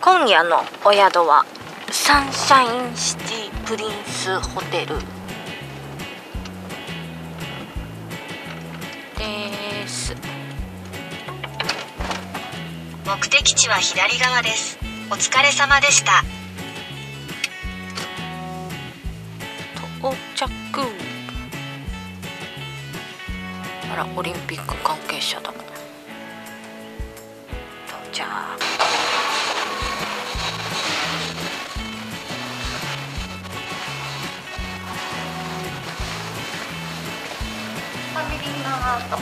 今夜のお宿はサンシャインシティプリンスホテルです。 目的地は左側です。お疲れ様でした。 到着。あら、オリンピック関係者だ。到着。ファミリーマート。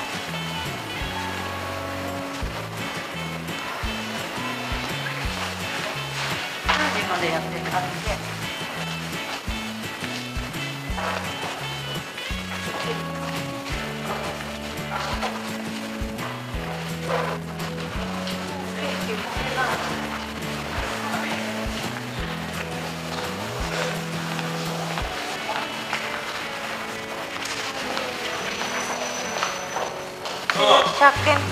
何時までやってるかって。100円